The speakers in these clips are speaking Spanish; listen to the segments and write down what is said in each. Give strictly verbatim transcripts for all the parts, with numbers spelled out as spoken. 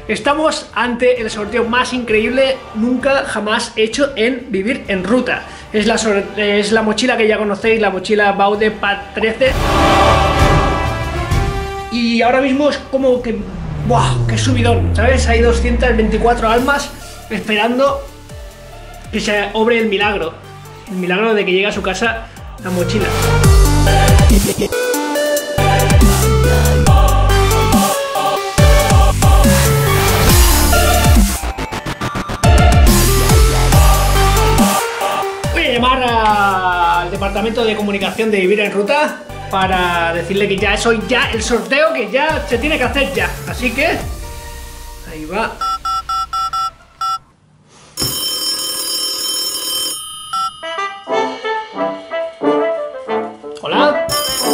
Estamos ante el sorteo más increíble nunca jamás hecho en Vivir en Ruta. Es la, es la mochila que ya conocéis, la mochila Baudepad trece. Y ahora mismo es como que... ¡buah! ¡Qué subidón! ¿Sabes? Hay doscientas veinticuatro almas esperando que se obre el milagro. El milagro de que llegue a su casa la mochila. Voy a llamar al departamento de comunicación de Vivir en Ruta para decirle que ya es hoy ya el sorteo, que ya se tiene que hacer ya. Así que... ahí va. Hola.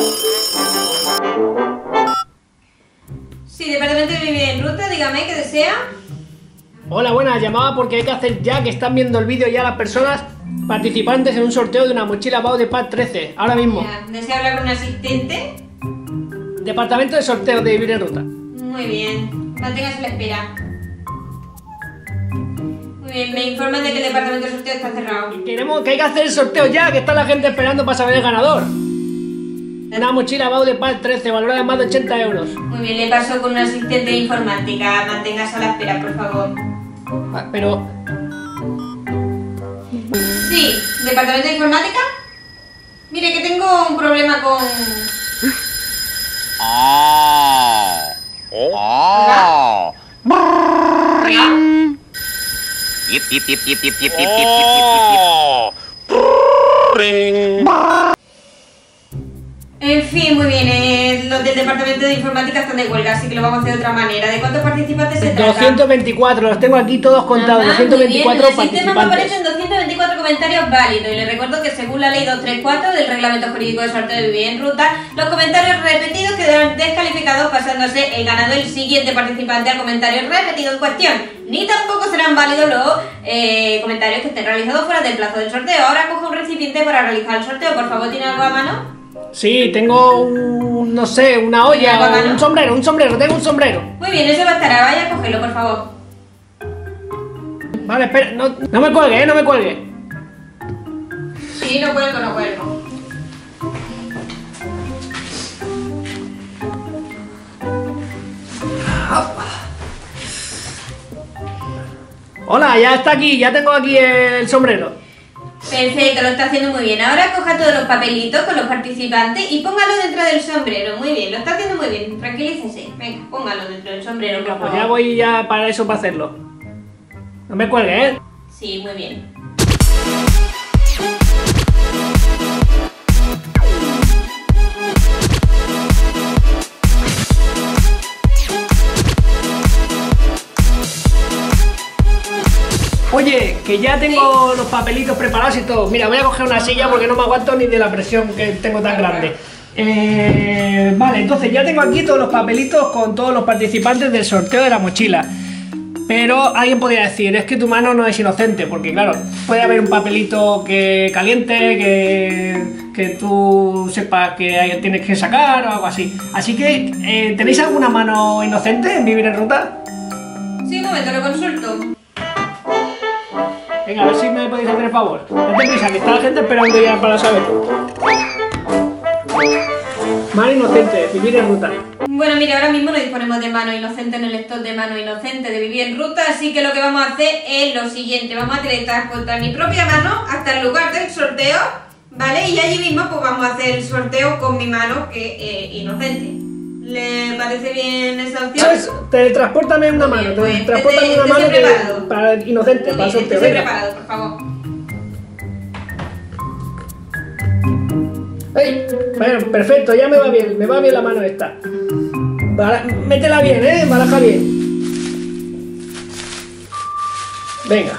Sí, departamento de Vivir en Ruta, dígame qué desea. Hola, buenas, llamaba porque hay que hacer ya, que están viendo el vídeo ya las personas participantes en un sorteo de una mochila Baudepad trece, ahora mismo. Ya, ¿desea hablar con un asistente? Departamento de sorteo de Vivir en Ruta. Muy bien, manténgase a la espera. Muy bien, me informan de que el departamento de sorteo está cerrado. Queremos que hay que hacer el sorteo ya, que está la gente esperando para saber el ganador. Una mochila Baudepad trece, valorada en más de ochenta euros. Muy bien, le paso con un asistente de informática. Manténgase a la espera, por favor. Ah, pero... Sí, departamento de informática. Mire, que tengo un problema con... Ah. ¿Hola? ¿Hola? Yip, yip, yip, yip, yip, yip, yip, yip, yip, yip. En fin, muy bien, eh, los del departamento de informática están de huelga, así que lo vamos a hacer de otra manera. ¿De cuántos participantes se trata? doscientos veinticuatro, los tengo aquí todos contados. Ajá, doscientos veinticuatro muy bien. En el sistema me participantes. aparecen doscientos veinticuatro comentarios válidos y les recuerdo que según la ley doscientos treinta y cuatro del reglamento jurídico de sorteo de Vivir en Ruta, los comentarios repetidos quedarán descalificados pasándose el ganador el siguiente participante al comentario repetido en cuestión. Ni tampoco serán válidos los eh, comentarios que estén realizados fuera del plazo del sorteo. Ahora coge un recipiente para realizar el sorteo, por favor. ¿Tiene algo a mano? Sí, tengo un... no sé, una olla, un sombrero, un sombrero, tengo un sombrero. Muy bien, eso bastará. Vaya a cogerlo, por favor. Vale, espera, no, no me cuelgue, eh, no me cuelgue. Sí, no cuelgo, no cuelgo. Hola, ya está aquí, ya tengo aquí el sombrero. Perfecto, lo está haciendo muy bien. Ahora coja todos los papelitos con los participantes y póngalo dentro del sombrero. Muy bien, lo está haciendo muy bien. Tranquilícese. Venga, póngalo dentro del sombrero, por favor. Pues ya voy ya para eso, para hacerlo. No me cuelgue, ¿eh? Sí, muy bien. Oye, que ya tengo los papelitos preparados y todo. Mira, voy a coger una silla porque no me aguanto ni de la presión que tengo tan grande. Eh, vale, entonces ya tengo aquí todos los papelitos con todos los participantes del sorteo de la mochila. Pero alguien podría decir, es que tu mano no es inocente, porque claro, puede haber un papelito que caliente, que, que tú sepas que tienes que sacar o algo así. Así que, eh, ¿tenéis alguna mano inocente en Vivir en Ruta? Sí, un momento, lo consulto. Venga, a ver si me podéis hacer el favor. Date prisa, que está la gente esperando ya para saber. Mano inocente, Vivir en Ruta. Bueno, mire, ahora mismo no disponemos de mano inocente en el stock de mano inocente de Vivir en Ruta, así que lo que vamos a hacer es lo siguiente. Vamos a teletransportar mi propia mano hasta el lugar del sorteo, ¿vale? Y allí mismo pues vamos a hacer el sorteo con mi mano, que es eh, inocente. ¿Le parece bien esa opción? ¿Sabes? Teletranspórtame una mano, Pues, teletranspórtame esté- una mano esté que- preparado. para inocente, Muy para el bien, sorteo. estése Venga. preparado, por favor. ¡Ey! Bueno, perfecto, ya me va bien, me va bien la mano esta. Bara- métela bien, ¿eh? Baraja bien. Venga.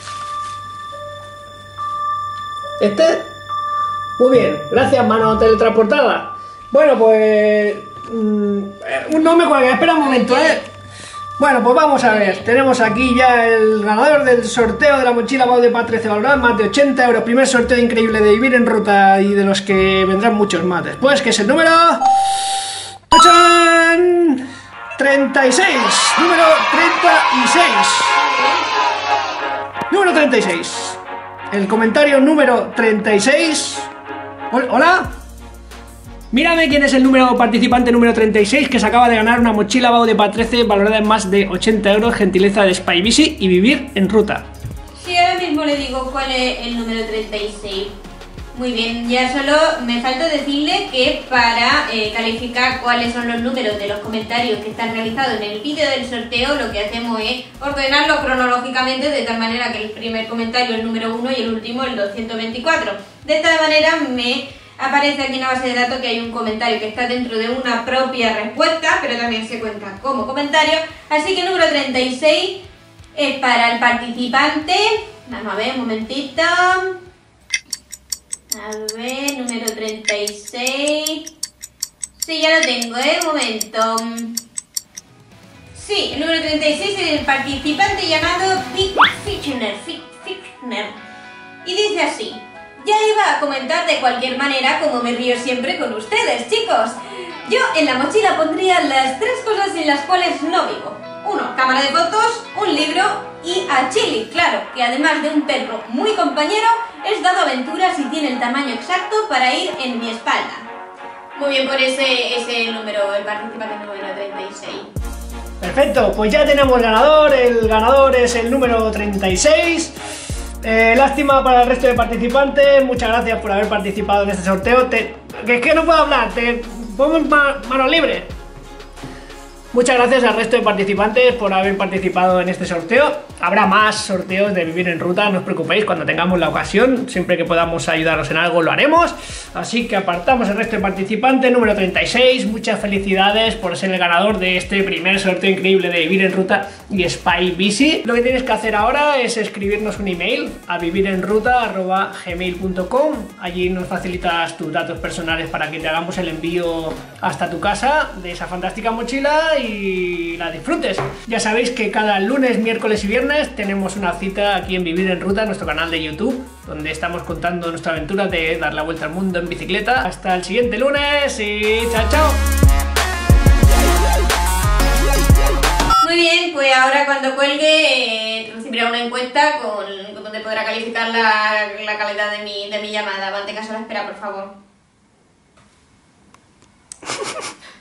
¿Este? Muy bien, gracias, mano teletransportada. Bueno, pues... mmm, no me cuelgues, espera un momento, ¿eh? Bueno, pues vamos a ver, tenemos aquí ya el ganador del sorteo de la mochila Baudepad trece, valorada en más de ochenta euros, primer sorteo increíble de Vivir en Ruta y de los que vendrán muchos más después, que es el número... ¡Tachán! treinta y seis. Número treinta y seis. Número treinta y seis. El comentario número treinta y seis. Hola. Mírame quién es el número participante número treinta y seis que se acaba de ganar una mochila Baudepa trece valorada en más de ochenta euros, gentileza de Spybici y vivir en ruta. Sí, ahora mismo le digo cuál es el número treinta y seis. Muy bien, ya solo me falta decirle que para eh, calificar cuáles son los números de los comentarios que están realizados en el vídeo del sorteo, lo que hacemos es ordenarlos cronológicamente de tal manera que el primer comentario es el número uno y el último el doscientos veinticuatro. De esta manera me aparece aquí en la base de datos que hay un comentario que está dentro de una propia respuesta, pero también se cuenta como comentario. Así que el número treinta y seis es para el participante. Vamos a ver, un momentito. A ver, número treinta y seis. Sí, ya lo tengo, ¿eh? Un momento. Sí, el número treinta y seis es el participante llamado Fichtner. Fichtner. Y dice así. Ya iba a comentar de cualquier manera como me río siempre con ustedes, chicos. Yo en la mochila pondría las tres cosas sin las cuales no vivo. Uno, cámara de fotos, un libro y a Chili, claro, que además de un perro muy compañero, es dado aventuras y tiene el tamaño exacto para ir en mi espalda. Muy bien por ese, ese número, el participante número treinta y seis. Perfecto, pues ya tenemos ganador, el ganador es el número treinta y seis. Eh, lástima para el resto de participantes, muchas gracias por haber participado en este sorteo. Te, que es que no puedo hablar, te pongo en ma manos libres. Muchas gracias al resto de participantes por haber participado en este sorteo. Habrá más sorteos de Vivir en Ruta, no os preocupéis, cuando tengamos la ocasión, siempre que podamos ayudaros en algo lo haremos. Así que apartamos el resto de participantes, número treinta y seis, muchas felicidades por ser el ganador de este primer sorteo increíble de Vivir en Ruta y Spybici. Lo que tienes que hacer ahora es escribirnos un email a vivirenruta arroba gmail punto com. Allí nos facilitas tus datos personales para que te hagamos el envío hasta tu casa de esa fantástica mochila y la disfrutes. Ya sabéis que cada lunes, miércoles y viernes tenemos una cita aquí en Vivir en Ruta, nuestro canal de YouTube, donde estamos contando nuestra aventura de dar la vuelta al mundo en bicicleta. Hasta el siguiente lunes y chao, chao. Muy bien, pues ahora cuando cuelgue eh, recibirá una encuesta con, con donde podrá calificar la, la calidad de mi, de mi llamada. Manténgase a la espera, por favor.